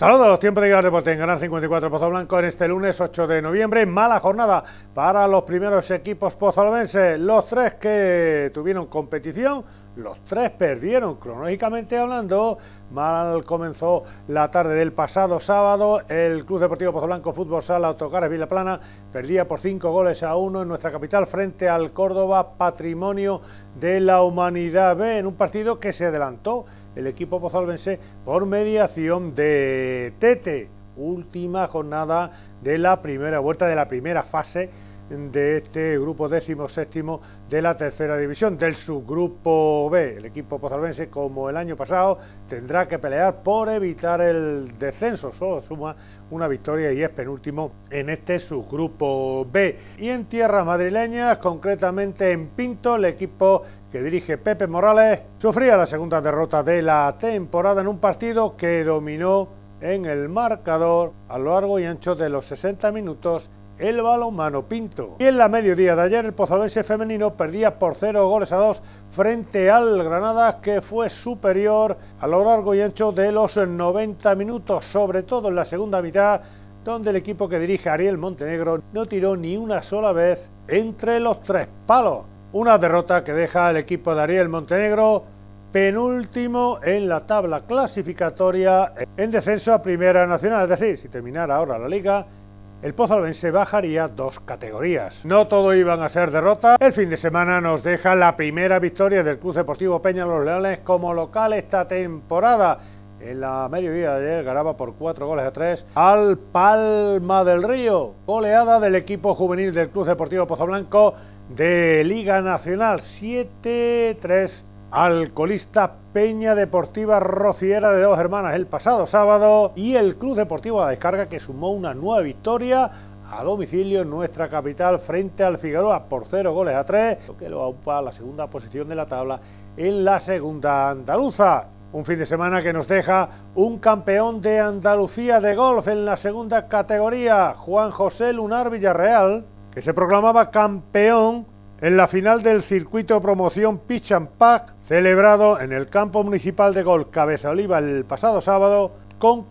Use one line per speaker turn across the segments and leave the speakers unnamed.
Saludos, tiempo de llegar al deporte en Canal 54 Pozo Blanco en este lunes 8 de noviembre. Mala jornada para los primeros equipos pozolavenses. Los tres que tuvieron competición, los tres perdieron. Cronológicamente hablando, mal comenzó la tarde del pasado sábado. El Club Deportivo Pozo Blanco Fútbol Sala Autocares Vilaplana perdía por 5-1 en nuestra capital frente al Córdoba, Patrimonio de la Humanidad B, en un partido que se adelantó el equipo pozolvense por mediación de Tete. Última jornada de la primera vuelta, de la primera fase de este grupo 17º de la tercera división, del subgrupo B. El equipo pozolvense, como el año pasado, tendrá que pelear por evitar el descenso. Solo suma una victoria y es penúltimo en este subgrupo B. Y en tierras madrileñas, concretamente en Pinto, el equipo que dirige Pepe Morales sufría la segunda derrota de la temporada en un partido que dominó en el marcador a lo largo y ancho de los 60 minutos el balonmano Pinto. Y en la mediodía de ayer el pozolvense femenino perdía por 0-2 frente al Granada, que fue superior a lo largo y ancho de los 90 minutos, sobre todo en la segunda mitad, donde el equipo que dirige Ariel Montenegro no tiró ni una sola vez entre los tres palos. Una derrota que deja al equipo de Ariel Montenegro penúltimo en la tabla clasificatoria en descenso a Primera Nacional. Es decir, si terminara ahora la liga, el pozolvense bajaría 2 categorías. No todo iban a ser derrotas. El fin de semana nos deja la primera victoria del Club Deportivo Peña Los Leones como local esta temporada. En la mediodía de ayer ganaba por 4-3 al Palma del Río. Goleada del equipo juvenil del Club Deportivo Pozo Blanco de Liga Nacional, 7-3 al colista Peña Deportiva Rociera de Dos Hermanas el pasado sábado, y el Club Deportivo La Descarga, que sumó una nueva victoria a domicilio en nuestra capital frente al Figueroa por 0-3, lo que lo aupa a la segunda posición de la tabla en la segunda andaluza. Un fin de semana que nos deja un campeón de Andalucía de golf en la segunda categoría, Juan José Lunar Villarreal, que se proclamaba campeón en la final del circuito de promoción Pitch and Pack, celebrado en el campo municipal de golf Cabeza Oliva el pasado sábado, con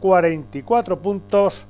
44 puntos,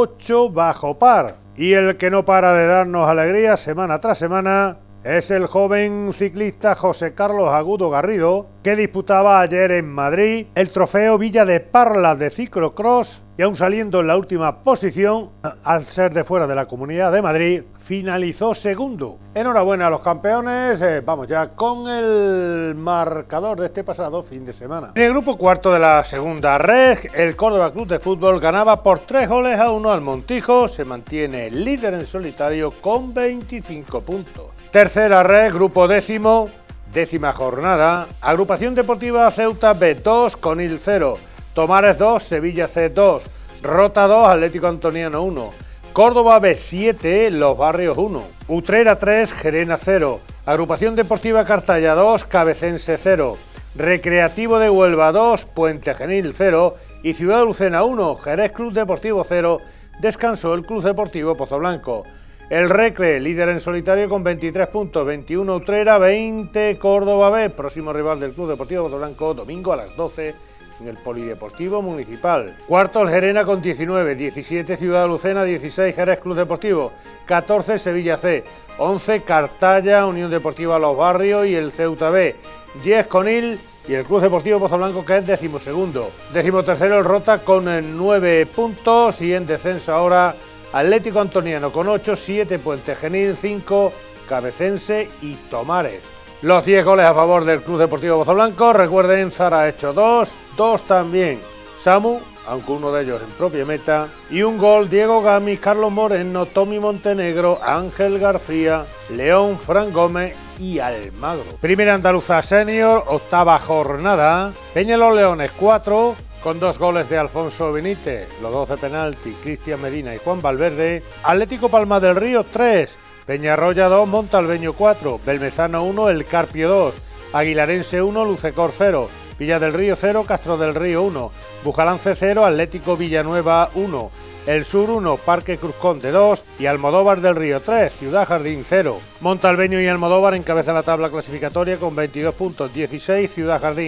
8 bajo par. Y el que no para de darnos alegría semana tras semana es el joven ciclista José Carlos Agudo Garrido, que disputaba ayer en Madrid el trofeo Villa de Parlas de ciclocross, y aún saliendo en la última posición, al ser de fuera de la Comunidad de Madrid, finalizó segundo. Enhorabuena a los campeones. Vamos ya con el marcador de este pasado fin de semana. En el grupo cuarto de la segunda reg, el Córdoba Club de Fútbol ganaba por 3-1 al Montijo, se mantiene líder en solitario con 25 puntos. Tercera reg, grupo décimo, décima jornada, Agrupación Deportiva Ceuta B 2, Conil 0, Tomares 2, Sevilla C 2, Rota 2, Atlético Antoniano 1, Córdoba B 7, Los Barrios 1, Utrera 3, Gerena 0, Agrupación Deportiva Cartaya 2, Cabecense 0, Recreativo de Huelva 2, Puente Genil 0 y Ciudad de Lucena 1, Jerez Club Deportivo 0, descansó el Club Deportivo Pozo Blanco. El Recre, líder en solitario con 23 puntos, 21 Utrera, 20 Córdoba B, próximo rival del Club Deportivo Pozo Blanco, domingo a las 12 en el Polideportivo Municipal. Cuarto el Gerena con 19, 17 Ciudad de Lucena, 16 Jerez Club Deportivo, 14 Sevilla C, 11 Cartaya, Unión Deportiva Los Barrios y el Ceuta B, 10 Conil y el Club Deportivo Pozo Blanco, que es 12º. 13º el Rota con 9 puntos y en descenso ahora Atlético Antoniano con 8, 7 Puente Genil, 5 Cabecense y Tomares. Los 10 goles a favor del Club Deportivo Pozo Blanco, recuerden, Zara ha hecho 2 también Samu, aunque uno de ellos en propia meta, y un gol Diego Gamis, Carlos Moreno, Tommy Montenegro, Ángel García, León, Fran Gómez y Almagro. Primera Andaluza Senior, octava jornada, Peña Los Leones 4, con 2 goles de Alfonso Benítez, los 2 de penalti, Cristian Medina y Juan Valverde. Atlético Palma del Río 3, Peñarroya 2, Montalbeño 4, Belmezano 1, El Carpio 2, Aguilarense 1, Lucecor 0, Villa del Río 0, Castro del Río 1, Bujalance 0, Atlético Villanueva 1, El Sur 1, Parque Cruz Conde 2 y Almodóvar del Río 3, Ciudad Jardín 0. Montalbeño y Almodóvar encabezan la tabla clasificatoria con 22 puntos, 16 Ciudad Jardín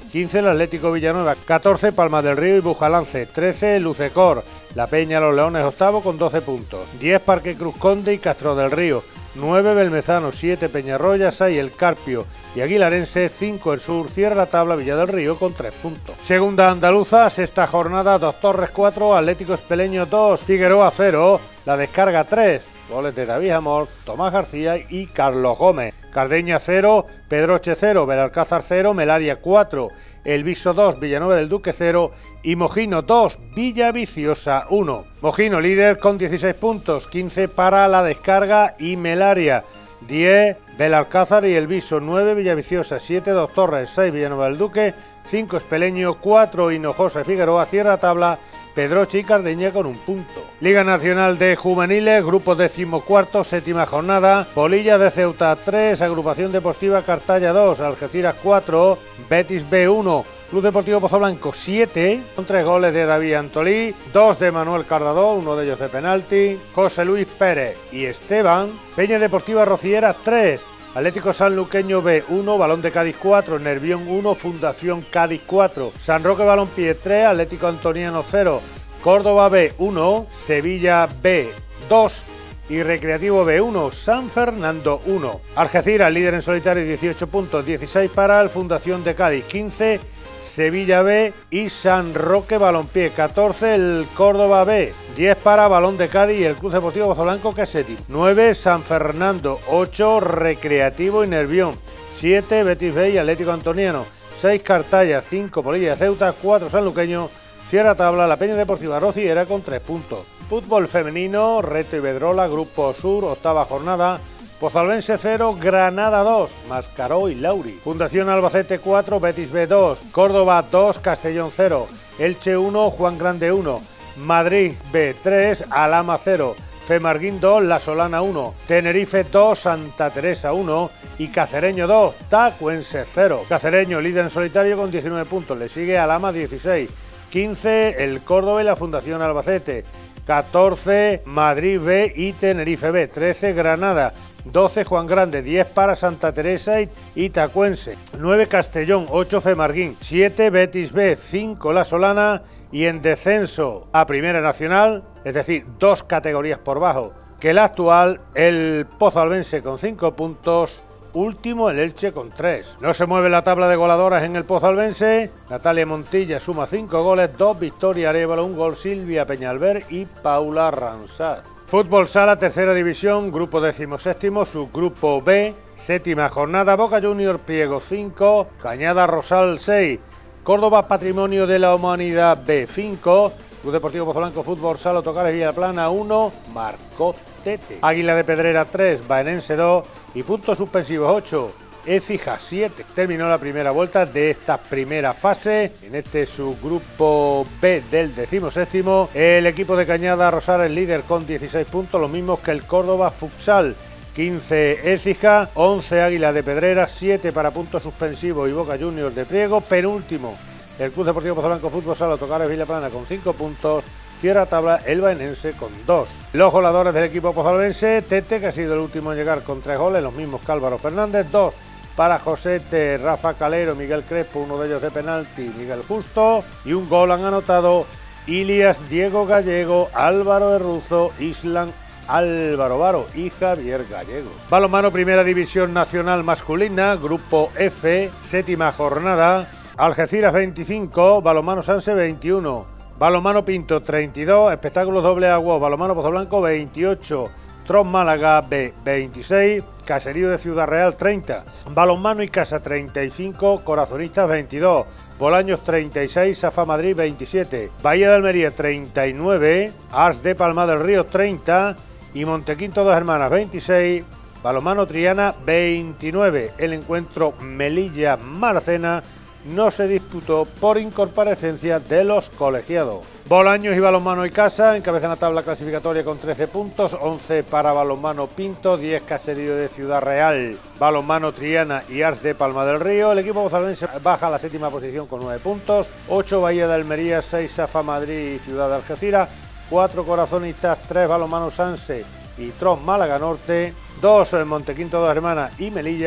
15 el Atlético Villanueva, 14 Palma del Río y Bujalance, 13 Lucecor, La Peña Los Leones octavo con 12 puntos, 10 Parque Cruz Conde y Castro del Río, 9 Belmezano, 7 Peñarroya, 6 El Carpio y Aguilarense, 5 El Sur, cierra la tabla Villa del Río con 3 puntos. Segunda andaluza, sexta jornada, Dos Torres 4, Atlético Espeleño 2, Figueroa 0, La Descarga 3, goles de David Amor, Tomás García y Carlos Gómez. Cardeña 0, Pedroche 0, Belalcázar 0, Melaria 4, El Viso 2, Villanueva del Duque 0 y Mojino 2, Villaviciosa 1. Mojino líder con 16 puntos, 15 para La Descarga y Melaria, 10 Belalcázar y El Viso, 9 Villaviciosa, 7 Dos Torres, 6 Villanueva del Duque, 5 Espeleño, 4 Hinojosa y Figueroa, cierra tabla Pedroche y Cardeña con un punto. Liga Nacional de Juveniles, grupo 14º, séptima jornada, Polilla de Ceuta 3, Agrupación Deportiva Cartaya 2, Algeciras 4, Betis B 1, Club Deportivo Pozoblanco 7, con 3 goles de David Antolí, 2 de Manuel Cardadó, uno de ellos de penalti, José Luis Pérez y Esteban, Peña Deportiva Rociera 3, Atlético Sanluqueño B 1, Balón de Cádiz 4, Nervión 1, Fundación Cádiz 4, San Roque Balompié 3, Atlético Antoniano 0, Córdoba B 1, Sevilla B 2 y Recreativo B 1, San Fernando 1. Algeciras líder en solitario 18 puntos, 16 para el Fundación de Cádiz, 15 Sevilla B y San Roque Balompié, 14 el Córdoba B, 10 para Balón de Cádiz y el Club Deportivo Pozoblanco que es séptimo, 9 San Fernando, 8 Recreativo y Nervión, 7 Betis B y Atlético Antoniano, 6 Cartaya, 5 Polilla de Ceuta, 4 Sanluqueño, cierra tabla La Peña Deportiva Rociera con 3 puntos. Fútbol femenino, Reto Iberdrola, Grupo Sur, octava jornada, Pozalbense 0, Granada 2, Mascaró y Lauri. Fundación Albacete 4, Betis B 2, Córdoba 2, Castellón 0, Elche 1, Juan Grande 1, Madrid B 3, Alhama 0, Femarguín 2, La Solana 1, Tenerife 2, Santa Teresa 1 y Cacereño 2, Tacuense 0. Cacereño líder en solitario con 19 puntos, le sigue Alhama 16, 15 el Córdoba y la Fundación Albacete, 14 Madrid B y Tenerife B, 13 Granada, 12 Juan Grande, 10 para Santa Teresa y Tacuense, 9 Castellón, 8 Femarguín, 7 Betis B, 5 La Solana y en descenso a Primera Nacional, es decir, 2 categorías por bajo que el actual, el Pozalbense con 5 puntos, último el Elche con 3. No se mueve la tabla de goladoras en el Pozalbense, Natalia Montilla suma 5 goles, 2 Victoria Arévalo, 1 gol Silvia Peñalver y Paula Ransat. Fútbol Sala, tercera división, grupo 17º, subgrupo B, séptima jornada, Boca Juniors Priego 5, Cañada Rosal 6, Córdoba Patrimonio de la Humanidad B 5, Club Deportivo Pozoblanco Fútbol Sala, Tocares Villaplana 1, Marcó Tete, Águila de Pedrera 3, Baenense 2 y puntos suspensivos 8. Écija 7. Terminó la primera vuelta de esta primera fase. En este subgrupo B del 17º, el equipo de Cañada Rosal es líder con 16 puntos, los mismos que el Córdoba Futsal. 15 Écija, 11 Águila de Pedrera, 7 para puntos suspensivos y Boca Juniors de Priego. Penúltimo, el Club Deportivo Pozoblanco Fútbol Sala, Tocares Villaplana con 5 puntos. Cierra tabla el Baenense con 2. Los goleadores del equipo pozalbense, Tete, que ha sido el último en llegar con 3 goles, los mismos que Álvaro Fernández, 2 para Josete, Rafa Calero, Miguel Crespo, uno de ellos de penalti, Miguel Justo, y un gol han anotado Ilias, Diego Gallego, Álvaro Herruzo, Islan Álvaro Varo y Javier Gallego. Balonmano Primera División Nacional Masculina, Grupo F, séptima jornada, Algeciras 25, Balonmano Sanse 21, Balonmano Pinto 32, Espectáculos Doble Agua, Balonmano Pozoblanco 28, Tros Málaga B 26, Caserío de Ciudad Real 30, Balonmano y Casa 35, Corazonistas 22, Bolaños 36, Safa Madrid 27, Bahía de Almería 39, Ars de Palma del Río 30 y Montequinto Dos Hermanas 26, Balonmano Triana 29. El encuentro Melilla-Maracena no se disputó por incomparecencia de los colegiados. Bolaños y Balonmano y Casa encabezan la tabla clasificatoria con 13 puntos, 11 para Balonmano Pinto, 10 Caserío de Ciudad Real, Balonmano Triana y Ars de Palma del Río. El equipo pozalbense baja a la séptima posición con 9 puntos, 8 Bahía de Almería, 6 Safa Madrid y Ciudad de Algeciras, 4 Corazonistas, 3 Balonmano Sanse y Tros Málaga Norte, 2 Montequinto Dos Hermanas y Melilla,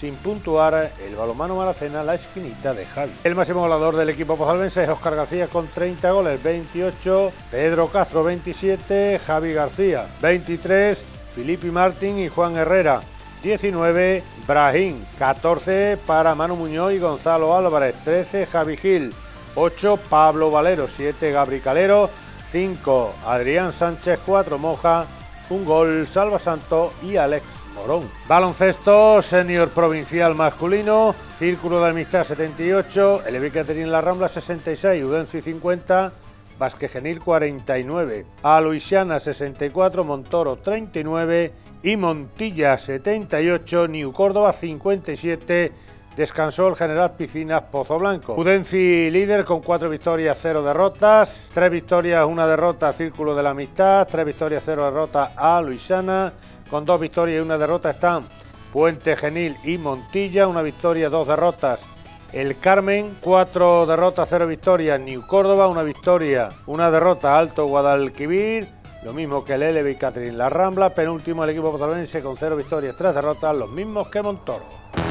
sin puntuar el balonmano Maracena la esquinita de Javi. El máximo goleador del equipo pozalbense es Óscar García con 30 goles, 28, Pedro Castro 27, Javi García 23, Filipe Martín y Juan Herrera 19, Brahim 14 para Manu Muñoz y Gonzalo Álvarez, 13 Javi Gil, 8 Pablo Valero, 7 Gabri Calero, 5 Adrián Sánchez, 4 Moja, un gol Salva Santos y Alex Morón. Baloncesto senior provincial masculino, Círculo de Amistad 78, el Caterín La Rambla 66, Udenci 50, Basque Genil 49, Aluisiana 64, Montoro 39 y Montilla 78, New Córdoba 57, descansó el General Piscinas Pozoblanco. Udenci líder con 4 victorias, 0 derrotas, 3 victorias, 1 derrota Círculo de la Amistad, 3 victorias, 0 derrotas a Luisiana, con 2 victorias y 1 derrota están Puente Genil y Montilla, 1 victoria, 2 derrotas el Carmen, 4 derrotas, 0 victorias New Córdoba, 1 victoria, 1 derrota Alto Guadalquivir, lo mismo que el LB Caterín La Rambla, penúltimo el equipo pozalbense con 0 victorias, 3 derrotas, los mismos que Montoro.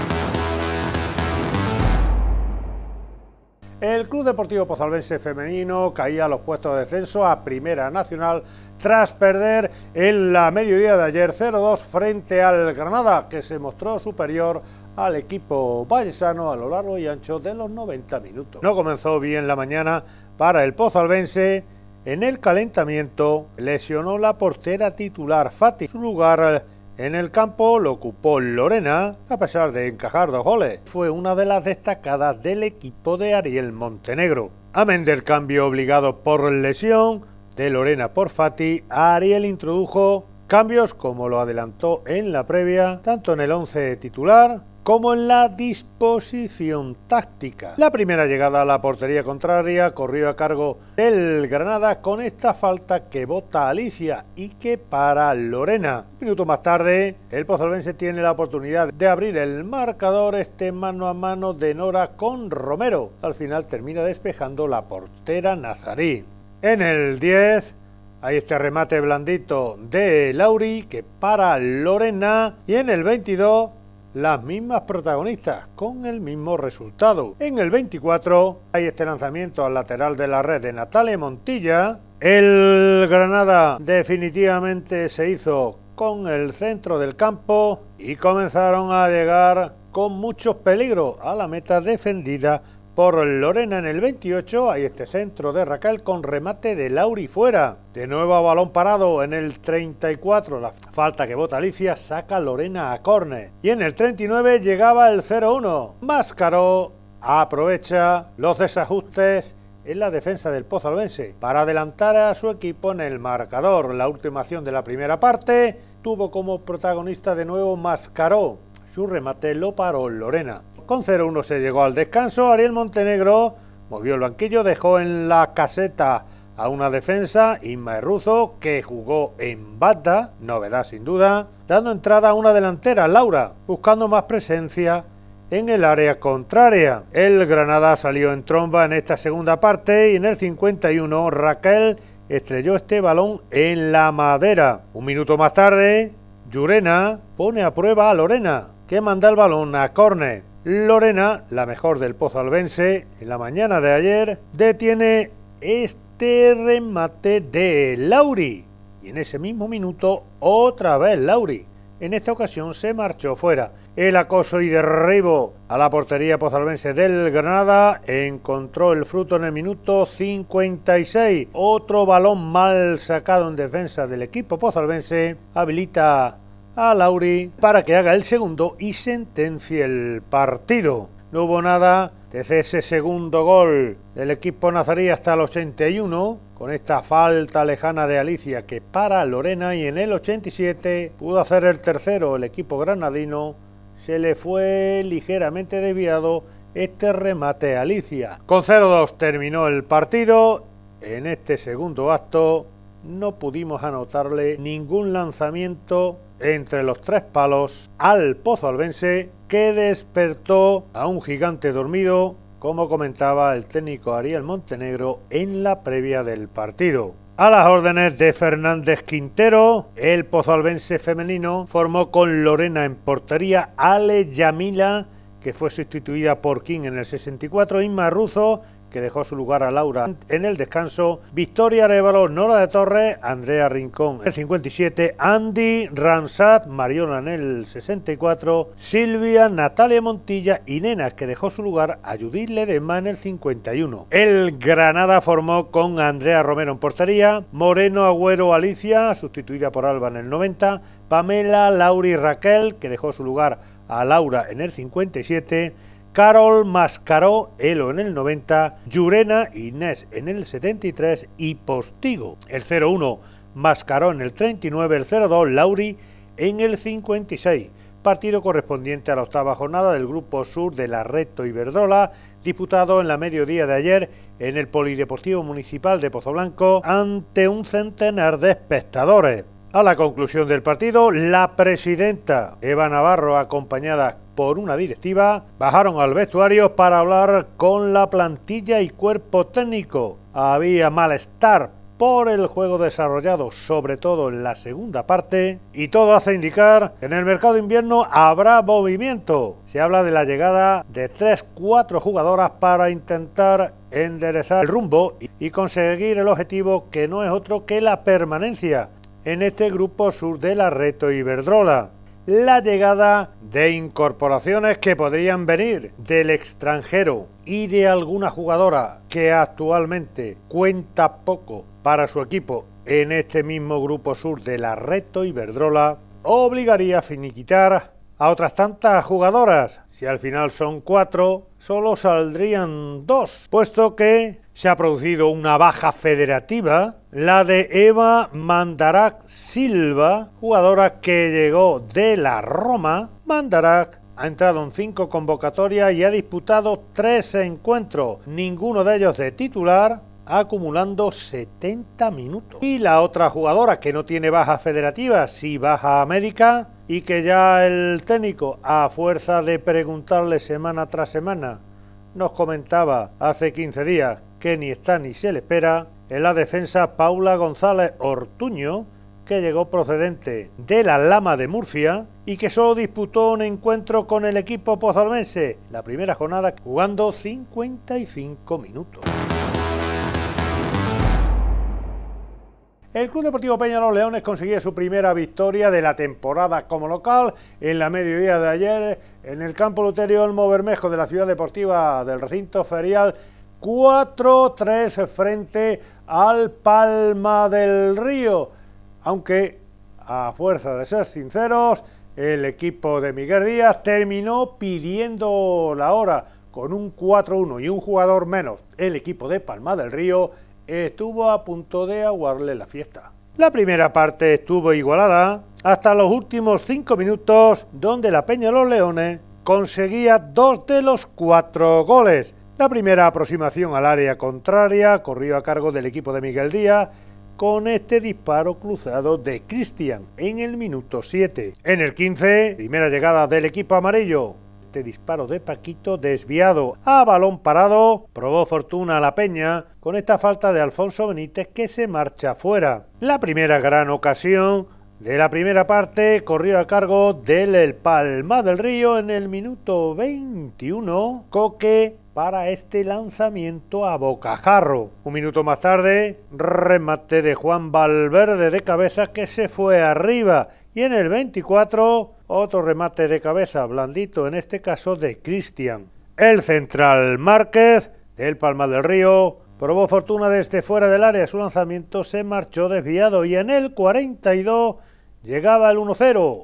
El Club Deportivo Pozalbense femenino caía a los puestos de descenso a Primera Nacional tras perder en la mediodía de ayer 0-2 frente al Granada, que se mostró superior al equipo vallesano a lo largo y ancho de los 90 minutos. No comenzó bien la mañana para el pozalbense. En el calentamiento lesionó la portera titular Fati. Su lugar en el campo lo ocupó Lorena, a pesar de encajar 2 goles. Fue una de las destacadas del equipo de Ariel Montenegro. Amén del cambio obligado por lesión de Lorena por Fati, Ariel introdujo cambios, como lo adelantó en la previa, tanto en el 11 titular como en la disposición táctica. La primera llegada a la portería contraria corrió a cargo del Granada con esta falta que bota Alicia y que para Lorena. Un minuto más tarde, el pozalbense tiene la oportunidad de abrir el marcador, mano a mano de Nora con Romero. Al final termina despejando la portera nazarí. En el 10, hay este remate blandito de Lauri que para Lorena, y en el 22, las mismas protagonistas con el mismo resultado. En el 24 hay este lanzamiento al lateral de la red de Natalia Montilla. El Granada definitivamente se hizo con el centro del campo y comenzaron a llegar con muchos peligros a la meta defendida por Lorena. En el 28 hay este centro de Raquel con remate de Lauri fuera. De nuevo a balón parado en el 34, la falta que bota Alicia saca Lorena a córner. Y en el 39 llegaba el 0-1. Máscaro aprovecha los desajustes en la defensa del pozalbense para adelantar a su equipo en el marcador. La última acción de la primera parte tuvo como protagonista de nuevo Máscaro. Su remate lo paró Lorena. Con 0-1 se llegó al descanso. Ariel Montenegro movió el banquillo, dejó en la caseta a una defensa, Inma Herruzo, que jugó en banda, novedad sin duda, dando entrada a una delantera, Laura, buscando más presencia en el área contraria. El Granada salió en tromba en esta segunda parte y en el 51 Raquel estrelló este balón en la madera. Un minuto más tarde, Llurena pone a prueba a Lorena, que manda el balón a córner. Lorena, la mejor del pozalbense, en la mañana de ayer, detiene este remate de Lauri. Y en ese mismo minuto, otra vez Lauri. En esta ocasión se marchó fuera. El acoso y derribo a la portería pozalbense del Granada encontró el fruto en el minuto 56. Otro balón mal sacado en defensa del equipo pozalbense habilita a Lauri para que haga el segundo y sentencie el partido. No hubo nada desde ese segundo gol del equipo nazarí hasta el 81, con esta falta lejana de Alicia que para Lorena, y en el 87 pudo hacer el tercero el equipo granadino. Se le fue ligeramente desviado este remate a Alicia. Con 0-2 terminó el partido. En este segundo acto no pudimos anotarle ningún lanzamiento entre los 3 palos al pozalbense, que despertó a un gigante dormido, como comentaba el técnico Ariel Montenegro en la previa del partido. A las órdenes de Fernández Quintero, el pozalbense femenino formó con Lorena en portería, Ale Yamila, que fue sustituida por King en el 64, Inma Ruzo, que dejó su lugar a Laura en el descanso, Victoria Arévalo, Nora de Torres, Andrea Rincón en el 57, Andy Ramsat, Mariona en el 64, Silvia, Natalia Montilla y Nena, que dejó su lugar a Judith Ledesma en el 51. El Granada formó con Andrea Romero en portería, Moreno, Agüero, Alicia, sustituida por Alba en el 90, Pamela, Lauri y Raquel, que dejó su lugar a Laura en el 57, Carol Mascaró, Elo en el 90, Llurena, Inés en el 73 y Postigo. El 01, Mascaró en el 39, el 02, Lauri en el 56. Partido correspondiente a la octava jornada del Grupo Sur de la Reto Iberdrola, disputado en la mediodía de ayer en el Polideportivo Municipal de Pozoblanco ante un centenar de espectadores. A la conclusión del partido, la presidenta Eva Navarro, acompañada por una directiva, bajaron al vestuario para hablar con la plantilla y cuerpo técnico. Había malestar por el juego desarrollado, sobre todo en la segunda parte, y todo hace indicar que en el mercado de invierno habrá movimiento. Se habla de la llegada de 3-4 jugadoras para intentar enderezar el rumbo y conseguir el objetivo, que no es otro que la permanencia en este Grupo Sur de la Reto Iberdrola. La llegada de incorporaciones que podrían venir del extranjero y de alguna jugadora que actualmente cuenta poco para su equipo en este mismo Grupo Sur de la Reto Iberdrola obligaría a finiquitar a otras tantas jugadoras. Si al final son 4, solo saldrían 2, puesto que se ha producido una baja federativa, la de Eva Mandarac Silva, jugadora que llegó de la Roma. Mandarac ha entrado en 5 convocatorias y ha disputado 3 encuentros, ninguno de ellos de titular, acumulando 70 minutos. Y la otra jugadora que no tiene baja federativa, sí baja médica, y que ya el técnico, a fuerza de preguntarle semana tras semana, nos comentaba hace 15 días que ni está ni se le espera, en la defensa Paula González Ortuño, que llegó procedente de la Lama de Murcia y que solo disputó un encuentro con el equipo pozalbense, la primera jornada, jugando 55 minutos. El Club Deportivo Peñarol Leones conseguía su primera victoria de la temporada como local en la mediodía de ayer en el campo Luterio Olmo Bermejo de la ciudad deportiva del recinto ferial, 4-3 frente al Palma del Río, aunque a fuerza de ser sinceros, el equipo de Miguel Díaz terminó pidiendo la hora con un 4-1 y un jugador menos. El equipo de Palma del Río estuvo a punto de aguarle la fiesta. La primera parte estuvo igualada hasta los últimos 5 minutos, donde la Peñarol Leones conseguía 2 de los 4 goles. La primera aproximación al área contraria corrió a cargo del equipo de Miguel Díaz con este disparo cruzado de Cristian en el minuto 7. En el 15, primera llegada del equipo amarillo. Este disparo de Paquito desviado a balón parado probó fortuna a la Peña con esta falta de Alfonso Benítez, que se marcha fuera. La primera gran ocasión de la primera parte corrió a cargo del Palma del Río en el minuto 21, Coque para este lanzamiento a bocajarro. Un minuto más tarde, remate de Juan Valverde de cabeza, que se fue arriba, y en el 24 otro remate de cabeza, blandito en este caso, de Cristian. El central Márquez del Palma del Río probó fortuna desde fuera del área, su lanzamiento se marchó desviado y en el 42 llegaba el 1-0,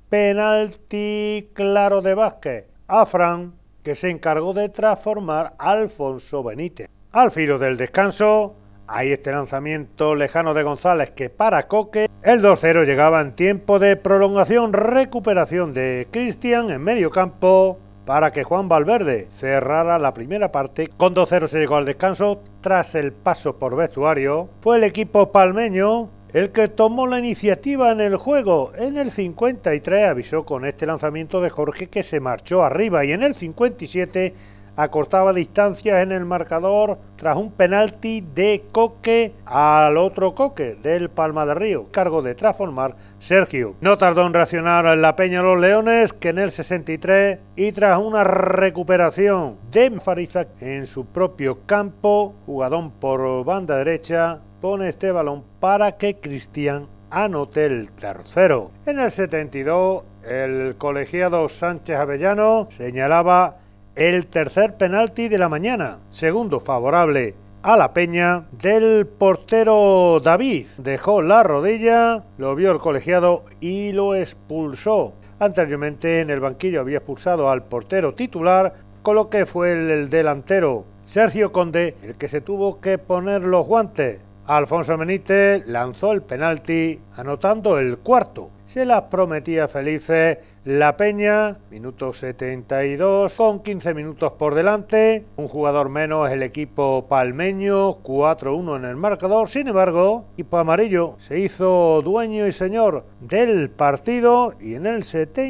penalti claro de Vázquez a Fran, que se encargó de transformar a Alfonso Benítez. Al filo del descanso, hay este lanzamiento lejano de González que para Coque. El 2-0 llegaba en tiempo de prolongación, recuperación de Cristian en medio campo para que Juan Valverde cerrara la primera parte. Con 2-0 se llegó al descanso. Tras el paso por vestuario, fue el equipo palmeño el que tomó la iniciativa en el juego. En el 53 avisó con este lanzamiento de Jorge, que se marchó arriba, y en el 57 acortaba distancias en el marcador tras un penalti de Coque al otro Coque del Palma del Río, cargo de transformar Sergio. No tardó en reaccionar la Peña Los Leones, que en el 63 y tras una recuperación de Fariza en su propio campo, jugadón por banda derecha, pone este balón para que Cristian anote el tercero. En el 72 el colegiado Sánchez Avellano señalaba el tercer penalti de la mañana, segundo favorable a la Peña del portero David. Dejó la rodilla, lo vio el colegiado y lo expulsó. Anteriormente en el banquillo había expulsado al portero titular, con lo que fue el delantero Sergio Conde el que se tuvo que poner los guantes. Alfonso Benítez lanzó el penalti, anotando el cuarto. Se las prometía felices la Peña, minuto 72, con 15 minutos por delante. Un jugador menos el equipo palmeño, 4-1 en el marcador. Sin embargo, el equipo amarillo se hizo dueño y señor del partido y en el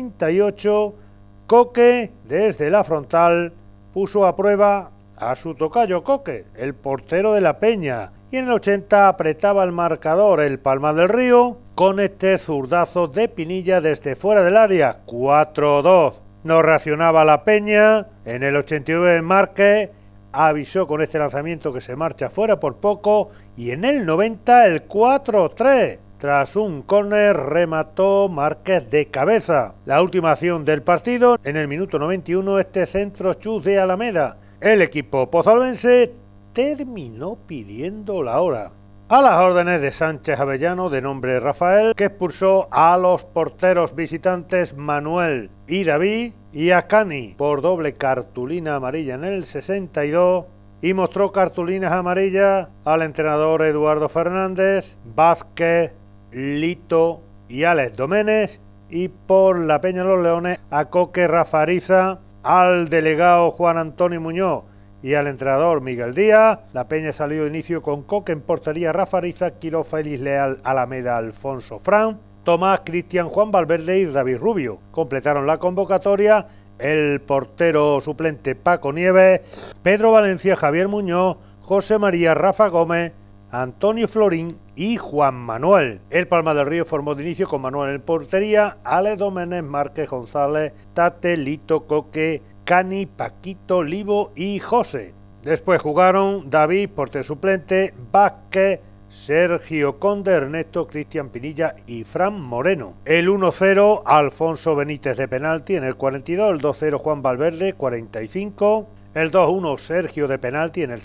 78, Coque, desde la frontal, puso a prueba a su tocayo Coque, el portero de la Peña. Y en el 80 apretaba el marcador el Palma del Río con este zurdazo de Pinilla desde fuera del área, 4-2. No reaccionaba la Peña. En el 89 Márquez avisó con este lanzamiento que se marcha fuera por poco y en el 90 el 4-3. Tras un córner remató Márquez de cabeza. La última acción del partido, en el minuto 91, este centro chus de Alameda. El equipo pozalbense terminó pidiendo la hora. A las órdenes de Sánchez Avellano, de nombre Rafael, que expulsó a los porteros visitantes Manuel y David y a Cani por doble cartulina amarilla en el 62 y mostró cartulinas amarillas al entrenador Eduardo Fernández, Vázquez, Lito y Alex Doménez, y por la Peña Los Leones a Coque Rafariza, al delegado Juan Antonio Muñoz y al entrenador Miguel Díaz. La Peña salió de inicio con Coque en portería, Rafariza, Quiro, Félix Leal, Alameda, Alfonso Fran, Tomás, Cristian, Juan Valverde y David Rubio. Completaron la convocatoria el portero suplente Paco Nieves, Pedro Valencia, Javier Muñoz, José María, Rafa Gómez, Antonio Florín y Juan Manuel. El Palma del Río formó de inicio con Manuel en portería, Alex Doménez, Márquez, González, Tate, Lito, Coque, Cani, Paquito, Livo y José. Después jugaron David, portero suplente, Vázquez, Sergio Conde, Ernesto, Cristian Pinilla y Fran Moreno. El 1-0, Alfonso Benítez de penalti en el 42, el 2-0 Juan Valverde, 45, el 2-1 Sergio de penalti en el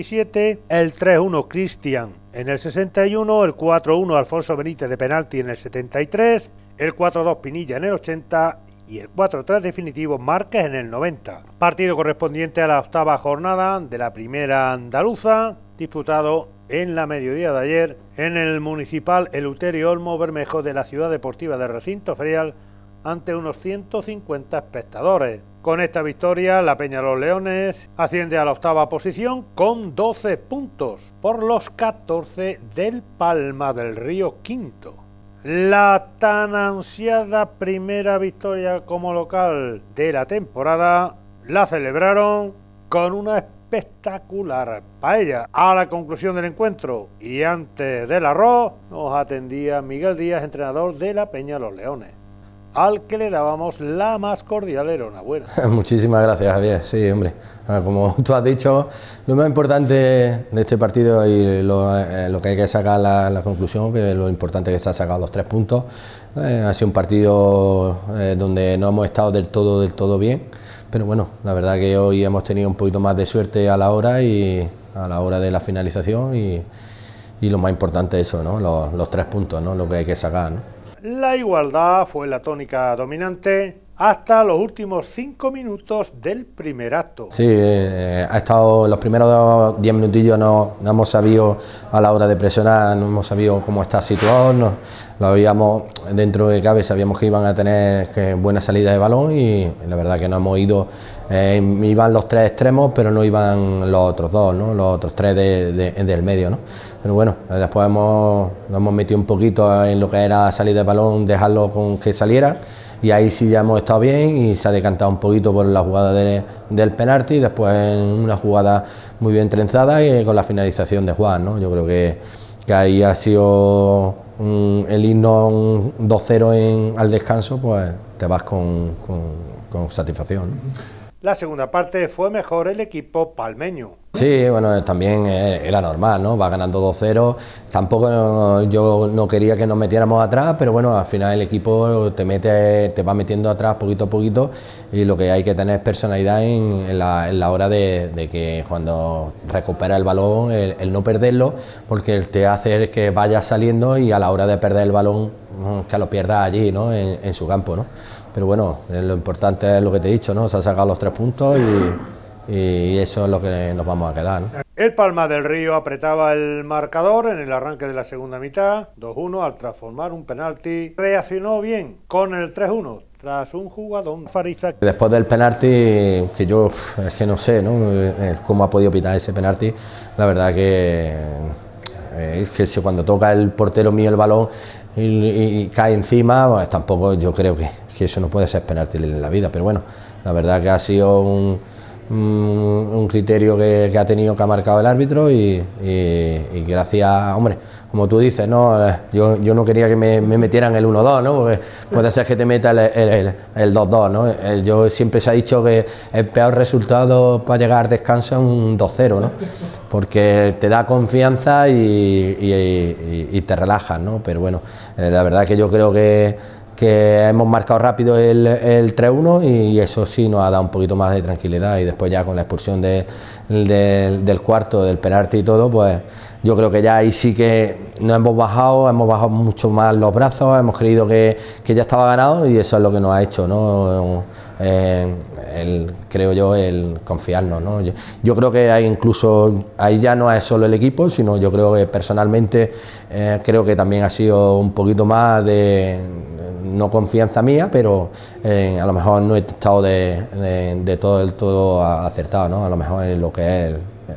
57, el 3-1 Cristian en el 61, el 4-1 Alfonso Benítez de penalti en el 73, el 4-2 Pinilla en el 80 y el 4-3 definitivo Márquez en el 90. Partido correspondiente a la octava jornada de la primera andaluza, disputado en la mediodía de ayer en el municipal Eleuterio Olmo Bermejo de la ciudad deportiva de Recinto Ferial ante unos 150 espectadores. Con esta victoria, la Peña Los Leones asciende a la octava posición con 12 puntos por los 14 del Palma del Río quinto. La tan ansiada primera victoria como local de la temporada la celebraron con una espectacular paella. A la conclusión del encuentro y antes del arroz nos atendía Miguel Díaz, entrenador de la Peña Los Leones, al que le dábamos la más cordial enhorabuena.
Muchísimas gracias, Javier. Sí, hombre, como tú has dicho, lo más importante de este partido y lo que hay que sacar la conclusión, que lo importante es que se ha sacado los 3 puntos. Ha sido un partido donde no hemos estado del todo bien, pero bueno, la verdad que hoy hemos tenido un poquito más de suerte a la hora de la finalización y lo más importante es eso, ¿no? Los 3 puntos, ¿no? Lo que hay que sacar, ¿no?
La igualdad fue la tónica dominante hasta los últimos 5 minutos del primer acto.
Sí, ha estado los primeros 10 minutillos, no hemos sabido a la hora de presionar, no hemos sabido cómo está situado, lo habíamos, dentro de cabe sabíamos que iban a tener buena salida de balón y la verdad que no hemos ido, iban los 3 extremos pero no iban los otros 2, ¿no? Los otros 3 del medio, ¿no? Pero bueno, después nos hemos metido un poquito en lo que era salida de balón, dejarlo con que saliera y ahí sí ya hemos estado bien y se ha decantado un poquito por la jugada del penalti y después en una jugada muy bien trenzada y con la finalización de Juan, ¿no? Yo creo que ahí ha sido el irnos 2-0 al descanso, pues te vas con satisfacción, ¿no?
La segunda parte fue mejor el equipo palmeño.
Sí, bueno, también era normal, ¿no? Va ganando 2-0, tampoco yo no quería que nos metiéramos atrás, pero bueno, al final el equipo te va metiendo atrás poquito a poquito y lo que hay que tener es personalidad en la hora de que cuando recupera el balón, el no perderlo, porque te hace que vaya saliendo y a la hora de perder el balón, que lo pierdas allí, ¿no? En su campo, ¿no? Pero bueno, lo importante es lo que te he dicho, ¿no? Se han sacado los 3 puntos y eso es lo que nos vamos a quedar, ¿no?
El Palma del Río apretaba el marcador en el arranque de la segunda mitad, 2-1 al transformar un penalti. Reaccionó bien con el 3-1 tras un jugador Fariza.
Después del penalti, que yo es que no sé, ¿no? Cómo ha podido pitar ese penalti, la verdad que es que si cuando toca el portero mío el balón y cae encima, pues tampoco yo creo que eso no puede ser penalti en la vida, pero bueno, la verdad que ha sido un criterio que ha tenido, que ha marcado el árbitro y gracias, hombre, como tú dices, ¿no? Yo no quería que me metieran el 1-2, ¿no? Porque puede ser que te meta el 2-2, ¿no? Yo siempre se ha dicho que el peor resultado para llegar al descanso es un 2-0, ¿no? Porque te da confianza y te relajas, ¿no? Pero bueno, la verdad que yo creo que hemos marcado rápido el 3-1 y eso sí nos ha dado un poquito más de tranquilidad, y después ya con la expulsión del cuarto, del penalti y todo, pues yo creo que ya ahí sí que nos hemos bajado mucho más los brazos, hemos creído que ya estaba ganado y eso es lo que nos ha hecho, ¿no? Creo yo, el confiarnos, ¿no? Yo creo que hay incluso, ahí ya no es solo el equipo, sino yo creo que personalmente creo que también ha sido un poquito más de no confianza mía, pero a lo mejor no he estado de todo acertado, ¿no? A lo mejor en lo que es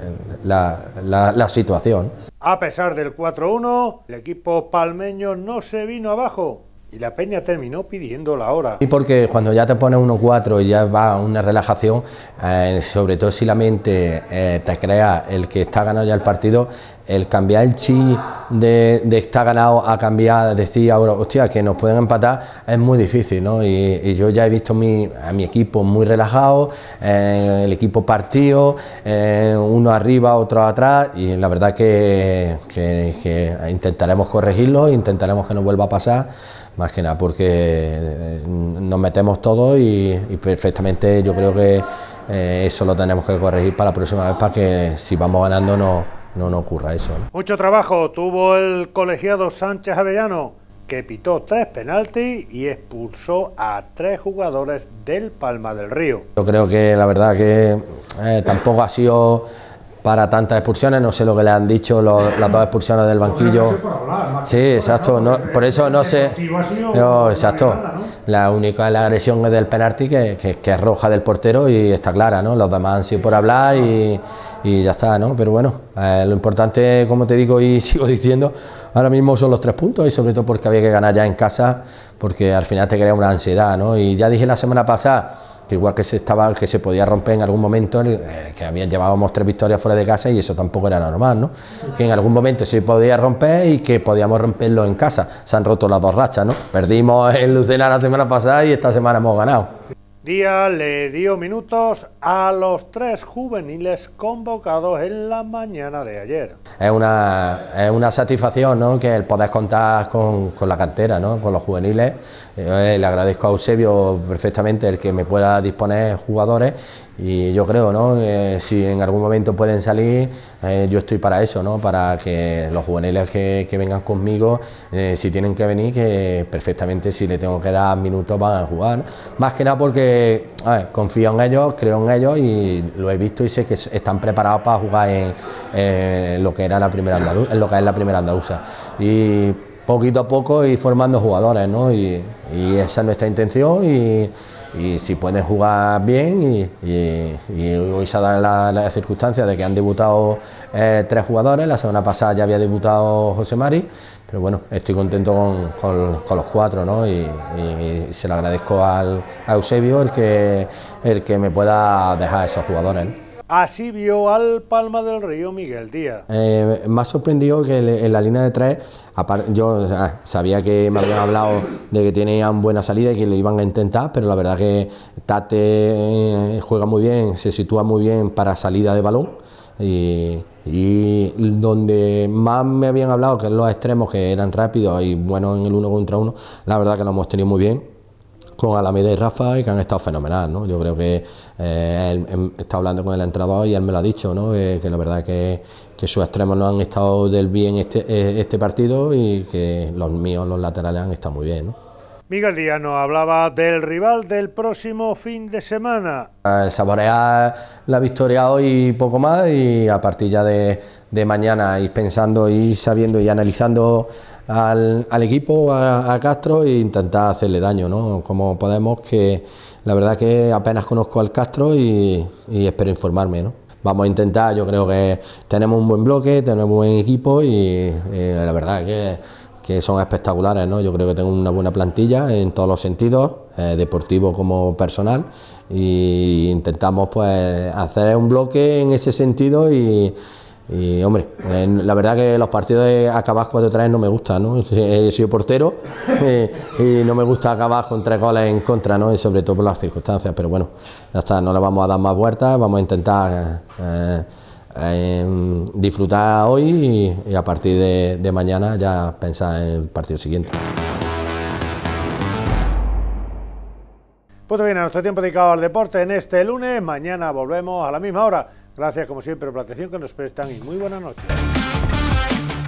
la situación.
A pesar del 4-1, el equipo palmeño no se vino abajo y la Peña terminó pidiendo la hora.
Y porque cuando ya te pones 1-4 y ya va una relajación, sobre todo si la mente te crea el que está ganado ya el partido, el cambiar el chi de está ganado a cambiar, decir ahora, hostia, que nos pueden empatar, es muy difícil, ¿no? Y yo ya he visto a mi equipo muy relajado, el equipo partido, uno arriba, otro atrás, y la verdad que intentaremos corregirlo, intentaremos que no vuelva a pasar, más que nada porque nos metemos todos y perfectamente yo creo que eso lo tenemos que corregir para la próxima vez, para que si vamos ganando no ocurra eso, ¿no?
Mucho trabajo tuvo el colegiado Sánchez Avellano, que pitó 3 penaltis y expulsó a 3 jugadores del Palma del Río.
Yo creo que la verdad que tampoco ha sido para tantas expulsiones, no sé lo que le han dicho las 2 expulsiones del banquillo. Sí, exacto, no, por eso no sé. No, exacto. La única la agresión es del penalti, que es roja del portero y está clara, ¿no? Los demás han sido por hablar y ya está, ¿no? Pero bueno, lo importante, como te digo y sigo diciendo, ahora mismo son los 3 puntos y sobre todo porque había que ganar ya en casa, porque al final te crea una ansiedad, ¿no? Y ya dije la semana pasada que igual que se podía romper en algún momento, que llevábamos 3 victorias fuera de casa y eso tampoco era normal, ¿no? Que en algún momento se podía romper y que podíamos romperlo en casa. Se han roto las 2 rachas, ¿no? Perdimos en Lucena la semana pasada y esta semana hemos ganado.
Díaz le dio minutos a los 3 juveniles convocados en la mañana de ayer.
Es una satisfacción, ¿no? Que el poder contar con la cantera, ¿no? Con los juveniles. Le agradezco a Eusebio perfectamente el que me pueda disponer jugadores y yo creo, ¿no? Si en algún momento pueden salir, yo estoy para eso, ¿no? Para que los juveniles que vengan conmigo, si tienen que venir, que perfectamente si le tengo que dar minutos van a jugar, ¿no? Más que nada porque confío en ellos, creo en ellos y lo he visto y sé que están preparados para jugar en lo que era la primera andaluza, en lo que es la primera andaluza. Y poquito a poco ir formando jugadores, ¿no? Y esa es nuestra intención y si pueden jugar bien y hoy se ha dado la circunstancia de que han debutado 3 jugadores, la semana pasada ya había debutado José Mari, pero bueno, estoy contento con los cuatro, ¿no? Y se lo agradezco a Eusebio el que me pueda dejar esos jugadores, ¿no?
Así vio al Palma del Río Miguel Díaz.
Me ha sorprendido que en la línea de tres, yo sabía que me habían hablado de que tenían buena salida y que lo iban a intentar, pero la verdad que Tate juega muy bien, se sitúa muy bien para salida de balón, y donde más me habían hablado, que en los extremos, que eran rápidos y buenos en el 1 contra 1, la verdad que lo hemos tenido muy bien con Alameda y Rafa, y que han estado fenomenal, ¿no? Yo creo que él está hablando con el entrenador y él me lo ha dicho, ¿no? Que la verdad que sus extremos no han estado del bien este partido, y que los míos, los laterales, han estado muy bien, ¿no?
Miguel Díaz nos hablaba del rival del próximo fin de semana.
Saborear la victoria hoy y poco más, y a partir ya de mañana ir pensando y sabiendo y analizando al equipo, a Castro, e intentar hacerle daño, ¿no? Como podemos, que la verdad que apenas conozco al Castro y espero informarme, ¿no? Vamos a intentar, yo creo que tenemos un buen bloque, tenemos un buen equipo, y la verdad que son espectaculares, ¿no? Yo creo que tengo una buena plantilla en todos los sentidos, deportivo como personal, y intentamos pues hacer un bloque en ese sentido, y hombre, la verdad que los partidos de acabar 4-3 no me gustan, ¿no? He sido portero y no me gusta acabar con 3 goles en contra, ¿no? Y sobre todo por las circunstancias, pero bueno, ya está, no le vamos a dar más vueltas, vamos a intentar disfrutar hoy, y a partir de mañana ya pensar en el partido siguiente.
Pues bien, a nuestro tiempo dedicado al deporte en este lunes. Mañana volvemos a la misma hora. Gracias, como siempre, por la atención que nos prestan, y muy buenas noches.